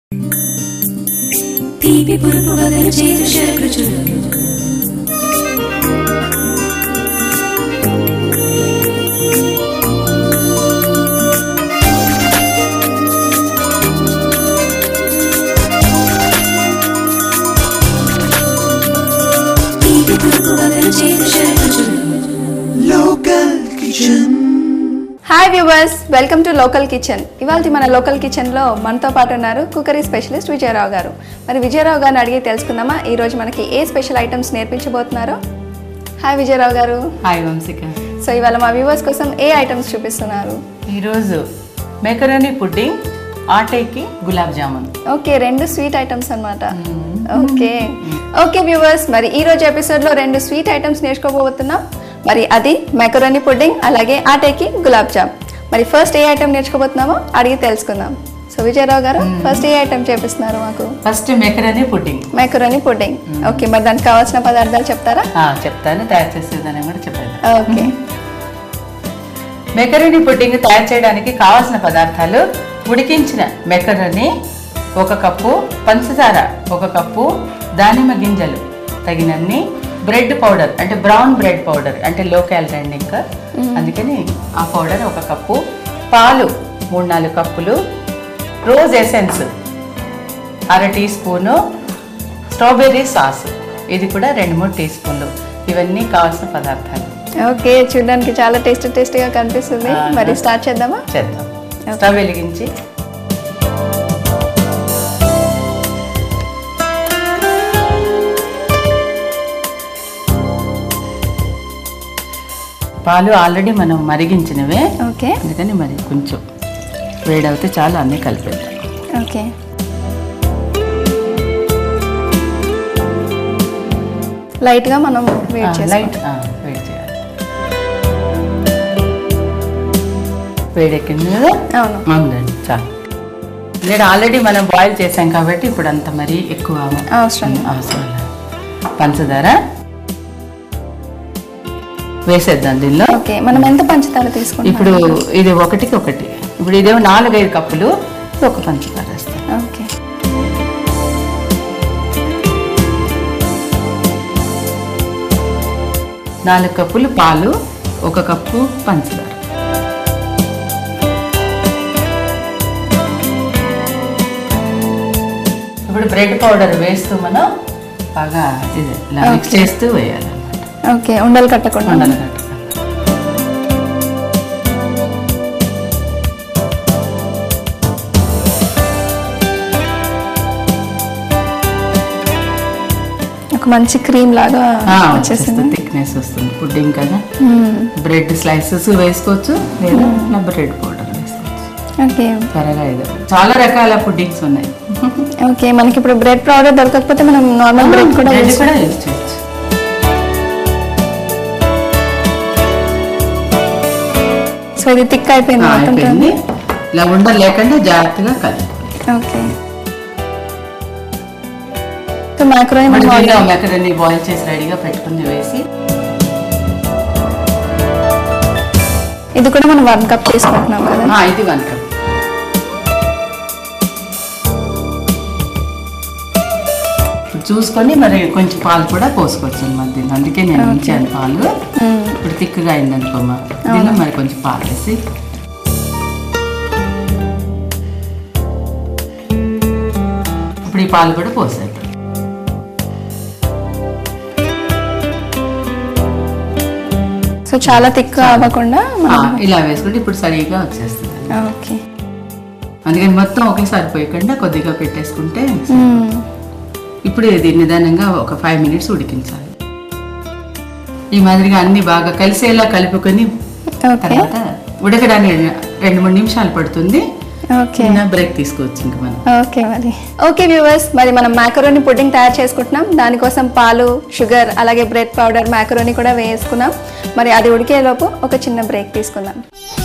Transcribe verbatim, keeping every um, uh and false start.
తీపి పురుపు వగరు చేదు శరకృచులు తీపి పురుపు వగరు చేదు శరకృచులు local kitchen. Hi viewers, welcome to local kitchen. ఇవాళ మన లోకల్ కిచెన్లో మనతో పాటు ఉన్నారు కుకరీ స్పెషలిస్ట్ విజయరావు గారు. మరి విజయరావు గారిని అడిగి తెలుసుకుందామా ఈరోజు మనకి ఏ స్పెషల్ ఐటమ్స్ నేర్పించబోతున్నారో. హాయ్ విజయరావు గారు. హాయ్ వంశిక. సో ఇవాళ మా వ్యూవర్స్ కోసం ఏ ఐటమ్స్ చూపిస్తున్నారు? ఈరోజు మెకరోనీ పుడ్డింగ్, ఆటేకి గులాబ్ జామున్. ఓకే, రెండు స్వీట్ ఐటమ్స్ అన్నమాట. ఓకే ఓకే వ్యూవర్స్, మరి ఈ రోజు ఎపిసోడ్లో రెండు స్వీట్ ఐటమ్స్ నేర్చుకోబోతున్నాం. మరి అది మెకరోనీ పుడ్డింగ్ అలాగే ఆటేకి గులాబ్ జామ్. మరి ఫస్ట్ ఏ ఐటమ్ నేర్చుకోబోతున్నామో అడిగి తెలుసుకుందాం. సో విజయరావు గారు, ఫస్ట్ ఏ ఐటమ్ చేపిస్తున్నారు మాకు? First macaroni pudding. Macaroni pudding. Okay, మరి దానికి కావాల్సిన పదార్థాలు చెప్తారా? చెప్తాను, తయారు చేసేదాన్ని కూడా చెప్పాను. ఓకే, మెకరోనీ పుడ్డింగ్ తయారు చేయడానికి కావాల్సిన పదార్థాలు: ఉడికించిన మెకరోనీ ఒక కప్పు, పంచదార ఒక కప్పు, దానిమ్మ గింజలు తగినన్ని, బ్రెడ్ పౌడర్ అంటే బ్రౌన్ బ్రెడ్ పౌడర్ అంటే లో క్యాలరీ అండి, ఇంకా అందుకని ఆ పౌడర్ ఒక కప్పు, పాలు మూడు నాలుగు కప్పులు, రోజ్ ఎసెన్స్ అర టీ స్పూను, స్ట్రాబెర్రీ సాస్ ఇది కూడా రెండు మూడు టీ స్పూన్లు. ఇవన్నీ కావాల్సిన పదార్థాలు. ఓకే, చూడడానికి చాలా టేస్టీ టేస్టీగా కనిపిస్తుంది. మరి స్టార్ట్ చేద్దామా? చేద్దాం. స్టవ్ వెలిగించి పాలు ఆల్రెడీ మనం మరిగించినవే. ఓకే, అందుకని మరి కొంచెం వేడవుతే చాలు, అన్నీ కలిపేద్దాం. ఓకే, లైట్గా మనం వేడి చేయాలి. లైట్ వేడి చేయాలి. వేడెక్కింది కదా? అవును, అవునండి, చాలు. నేను ఆల్రెడీ మనం బాయిల్ చేసాం కాబట్టి ఇప్పుడు అంత మరీ ఎక్కువ అవసరం అవసరం లేదు. పంచదార వేసేద్దాం దీనిలో. ఓకే, మనం ఎంత పంచదార తీసుకుంటాం ఇప్పుడు? ఇది ఒకటికి ఒకటి. ఇప్పుడు ఇదేమో నాలుగైదు కప్పులు, ఒక పంచదార వేస్తాం. ఓకే, నాలుగు కప్పులు పాలు, ఒక కప్పు పంచదార. ఇప్పుడు బ్రెడ్ పౌడర్ వేస్తూ మనం బాగా ఇది ఇలా మిక్స్ చేస్తూ వేయాలన్నమాట. ఓకే, ఉండలు కట్టకుండా. ఉండలు కట్టకుండా. ఒక మంచి క్రీమ్ లాగా వచ్చేసింది. థిక్నెస్ వస్తుంది. పుడ్డింగ్ కదా, బ్రెడ్ స్లైసెస్ వేసుకోవచ్చు లేదా నా బ్రెడ్ పౌడర్ వేసుకోవచ్చు. ఓకే, త్వరగా ఇది చాలా రకాల పుడ్డింగ్స్ ఉన్నాయి. ఓకే, మనకి ఇప్పుడు బ్రెడ్ పౌడర్ దొరకకపోతే మనం నార్మల్ బ్రెడ్ కూడా యూజ్ చేయొచ్చు. సో ఇది థిక్ అయిపోయింది. ఇలా ఉండలు లేకుండా జాగ్రత్తగా కలిపి. Okay, so macaroni macaroni boil చేసి రెడీగా పెట్టుకుని వేసి, ఇది కూడా మనం వన్ కప్ తీసుకుంటున్నాం కదా? ఇది వన్ కప్. చూసుకొని మరి కొంచెం పాలు కూడా పోసుకోవచ్చు మధ్య, అందుకే నేను ఉంచాను పాలు. ఇప్పుడు తిక్కుగా అయిందనుకోమా, దీనిలో మరి కొంచెం పాలు వేసి ఇప్పుడు ఈ పాలు కూడా పోసేద్దాం. సో చాలా థిక్ అవ్వకుండా ఇలా వేసుకుంటే ఇప్పుడు సరిగా వచ్చేస్తుంది. ఓకే, అందుకని మొత్తం ఒకేసారి పోయకుండా కొద్దిగా పెట్టేసుకుంటే ఇప్పుడు ఇది నిదానంగా ఒక ఫైవ్ మినిట్స్ ఉడికించాలి. ఈ మాదిరిగా అన్ని బాగా కలిసేలా కలుపుకొని తర్వాత ఉడకడానికి రెండు మూడు నిమిషాలు పడుతుంది. బ్రేక్ తీసుకోవచ్చు ఇంకా మనం. ఓకే మరి ఓకే వ్యూవర్స్, మరి మనం మ్యాకరోనీ పుడ్డింగ్ తయారు చేసుకుంటున్నాం. దానికోసం పాలు, షుగర్ అలాగే బ్రెడ్ పౌడర్, మ్యాకరోనీ కూడా వేసుకున్నాం. మరి అది ఉడికేలోపు ఒక చిన్న బ్రేక్ తీసుకుందాం.